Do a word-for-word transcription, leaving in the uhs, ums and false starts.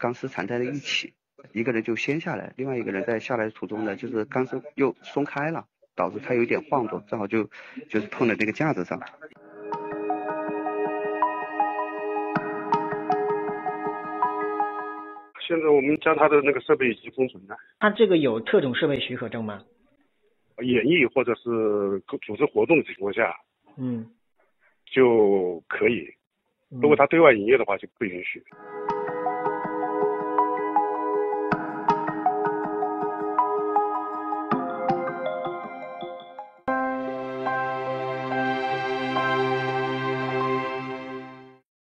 钢丝缠在了一起，一个人就先下来，另外一个人在下来的途中呢，就是钢丝又松开了，导致他有点晃动，正好就就是碰在那个架子上。 现在我们将他的那个设备已经封存了。 他这个有特种设备许可证吗？ 演艺或者是组织活动的情况下， 嗯， 就可以。如果他对外营业的话，就不允许。